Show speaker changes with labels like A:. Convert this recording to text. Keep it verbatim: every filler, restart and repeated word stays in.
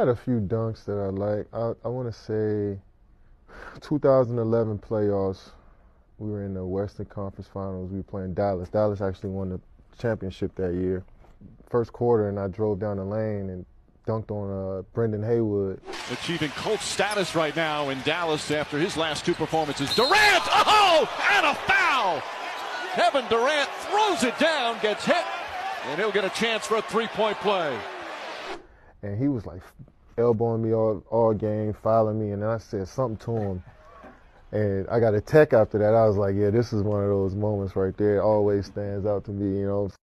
A: got a few dunks that I like. I, I want to say two thousand eleven playoffs. We were in the Western Conference Finals. We were playing Dallas. Dallas actually won the championship that year. First quarter, and I drove down the lane and dunked on uh, Brendan Haywood.
B: Achieving Colt status right now in Dallas after his last two performances. Durant, oh, and a foul! Kevin Durant throws it down, gets hit, and he'll get a chance for a three-point play.
A: And he was like elbowing me all, all game, fouling me, and then I said something to him. And I got a tech after that. I was like, yeah, this is one of those moments right there. It always stands out to me, you know.